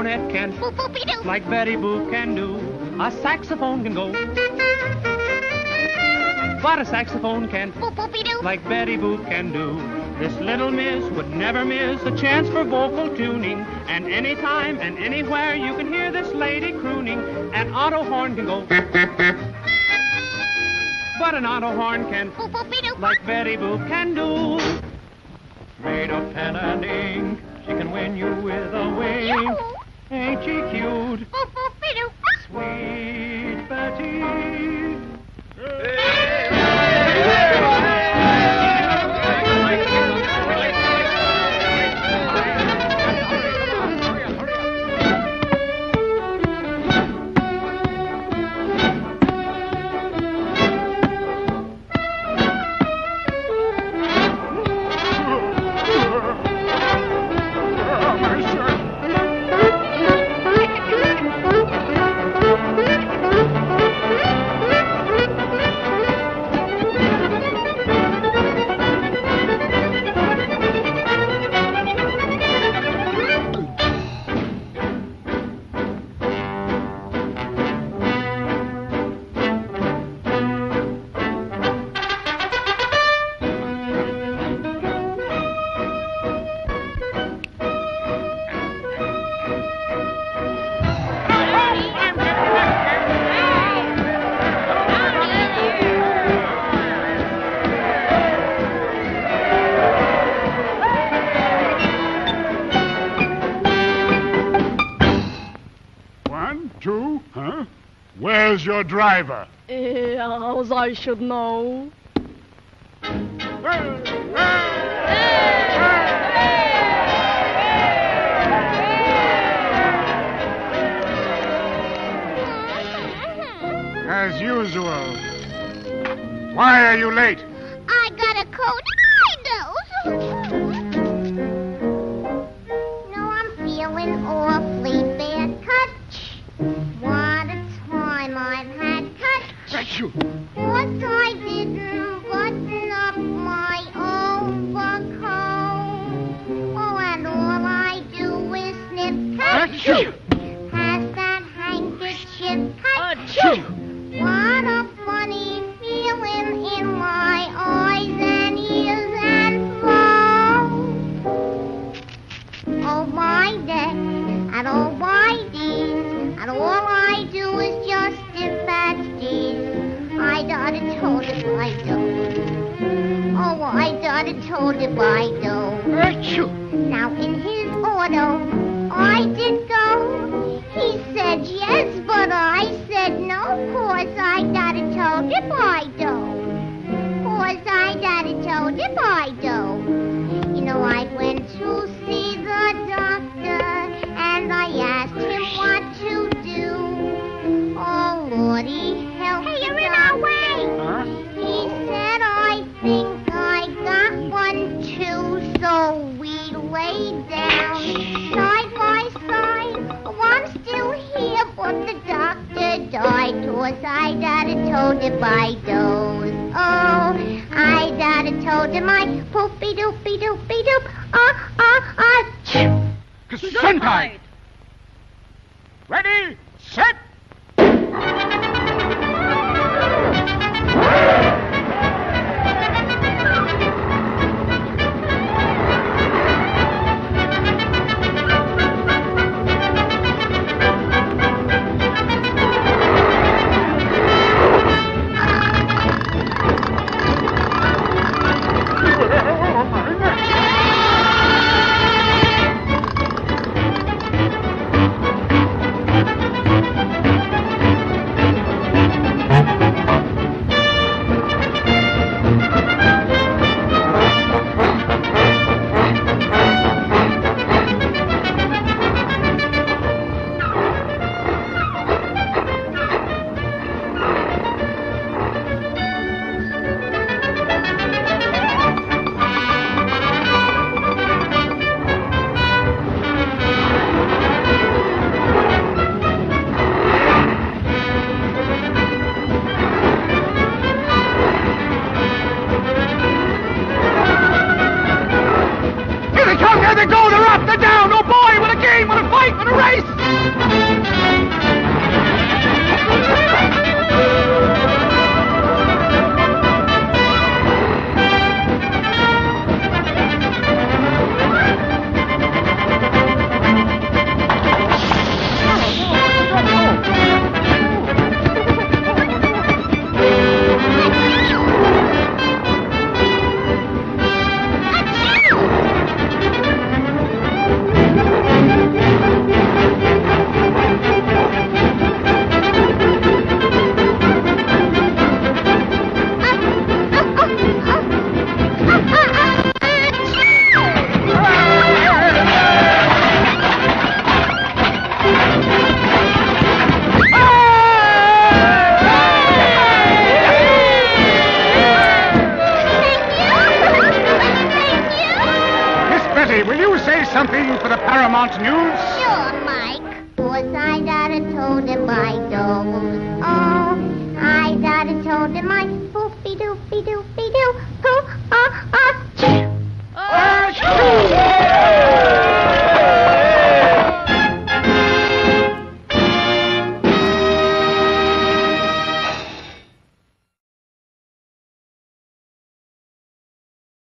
cornet can, like Betty Boop can do. A saxophone can go, but a saxophone can't, like Betty Boop can do. This little miss would never miss a chance for vocal tuning, and anytime and anywhere you can hear this lady crooning. An auto horn can go, but an auto horn can, like Betty Boop can do. Made of pen and ink, she can win you with a wink. Ain't she cute? Sweet Betty. Where's your driver? As I should know. As usual. Why are you late? I got a cold. No, I'm feeling awfully bad. Touch. What a time I've had. Touch. What I didn't button up my overcoat. Oh, and all I do is snip. Touch. Pass that handkerchief. Touch. What a funny feeling in my eyes and ears and throat. Oh, my day, and oh, my deeds, and all I do is just dispatch these. I done it told if I do. Oh, I done it told if I do. Now, in his auto, I did go. He said yes, but I said no, 'cause I got it told if I don't. 'Cause I got it told if I don't. You know, I went to see the doctor, and I asked him what to do. Oh, Lordy, help me. Hey, you're in our way. Huh? He said, I think I got one too, so we laid down side by side. Oh, I'm still here, but the doctor died, 'cause I got it told if I doze. Oh, I got it told him I poopy doopy doopy doop. Gesundheit! Ready, set! say something for the Paramount News? Sure, Mike. Was I that a toad in my nose? Oh, I that a toad in my poopy doopy doopy